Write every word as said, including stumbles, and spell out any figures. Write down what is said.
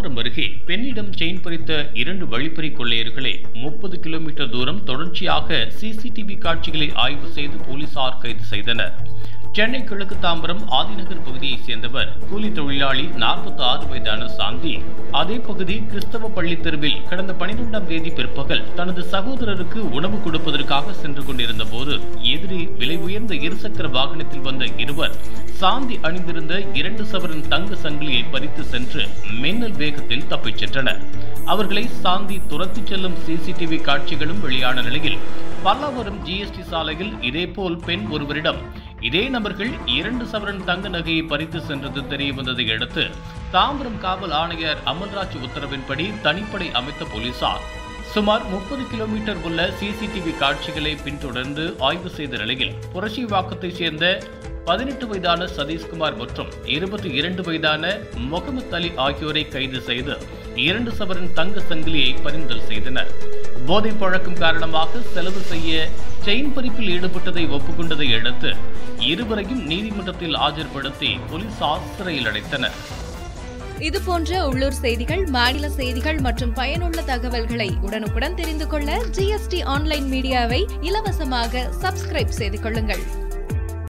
தாம்பரம் அருகே பெண்ணிடம் செயின் பறித்த இரண்டு வழிப்பறி கொள்ளையர்களை முப்பது கிலோமீட்டர் தூரம் தொடர்ச்சியாக சிசிடிவி காட்சிகளை ஆய்வு செய்து போலீசார் கைது செய்தனர். சென்னை கிழக்கு தாம்பரம் ஆதிநகர் பகுதியைச் சேர்ந்தவர் கூலி தொழிலாளி நாற்பத்தி ஆறு வயதான சாந்தி. அதே பகுதி கிறிஸ்தவ பள்ளி தெருவில் கடந்த பனிரெண்டாம் தேதி பிற்பகல் தனது சகோதரருக்கு உணவு கொடுப்பதற்காக சென்று கொண்டிருந்த போது எதிரே விலை உயர்ந்த இருசக்கர வாகனத்தில் வந்த இருவர் சாந்தி அணிந்திருந்த இரண்டு சவரன் தங்க சங்கிலியை பறித்து சென்று மின்னல் வேகத்தில் தப்பிச் சென்றனர். அவர்களை சாந்தி துரத்திச் செல்லும் சிசிடிவி காட்சிகளும் வெளியான நிலையில் பல்லாவரம் ஜிஎஸ்டி சாலையில் இதேபோல் பெண் ஒருவரிடம் இதே நபர்கள் இரண்டு சவரன் தங்க நகையை பறித்து சென்றது தெரிய வந்ததை அடுத்து தாம்பரம் காவல் ஆணையர் அமல்ராஜ் உத்தரவின்படி தனிப்படை அமைத்த போலீசார் சுமார் முப்பது கிலோமீட்டர் உள்ள சிசிடிவி காட்சிகளை பின்தொடர்ந்து ஆய்வு செய்த நிலையில் புரட்சிவாக்கத்தைச் சேர்ந்த பதினெட்டு வயதான சதீஷ்குமார் மற்றும் இருபத்தி இரண்டு வயதான முகமது அலி ஆகியோரை கைது செய்து இரண்டு சவரன் தங்க சங்கிலியை பறிமுதல் செய்தனர். போதை பழக்கம் காரணமாக செலவு செய்ய செயின் பறிப்பில் ஈடுபட்டதை ஒப்புக்கொண்டதை அடுத்து இருவரையும் நீதிமன்றத்தில் ஆஜர்படுத்தி போலீசார் சிறையில் அடைத்தனர். இதுபோன்ற உள்ளூர் செய்திகள், மாநில செய்திகள் மற்றும் பயனுள்ள தகவல்களை உடனுக்குடன் தெரிந்து கொள்ள ஜிஎஸ்டி ஆன்லைன் மீடியாவை இலவசமாக சப்ஸ்கிரைப் செய்து கொள்ளுங்கள்.